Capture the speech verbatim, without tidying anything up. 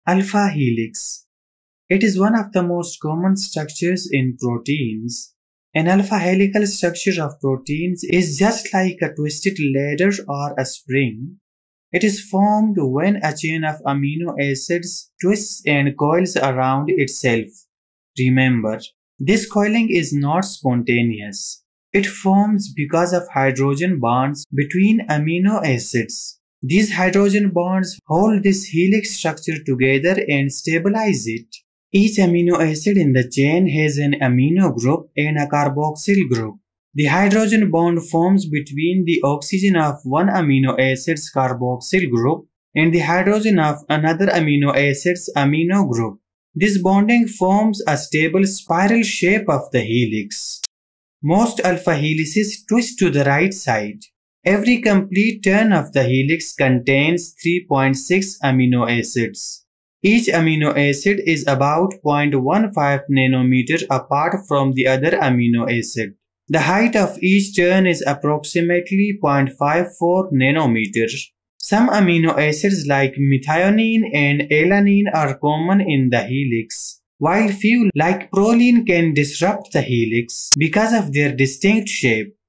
Alpha helix. It is one of the most common structures in proteins. An alpha-helical structure of proteins is just like a twisted ladder or a spring. It is formed when a chain of amino acids twists and coils around itself. Remember, this coiling is not spontaneous. It forms because of hydrogen bonds between amino acids. These hydrogen bonds hold this helix structure together and stabilize it. Each amino acid in the chain has an amino group and a carboxyl group. The hydrogen bond forms between the oxygen of one amino acid's carboxyl group and the hydrogen of another amino acid's amino group. This bonding forms a stable spiral shape of the helix. Most alpha helices twist to the right side. Every complete turn of the helix contains three point six amino acids. Each amino acid is about zero point one five nanometer apart from the other amino acid. The height of each turn is approximately zero point five four nanometer. Some amino acids like methionine and alanine are common in the helix, while few like proline can disrupt the helix because of their distinct shape.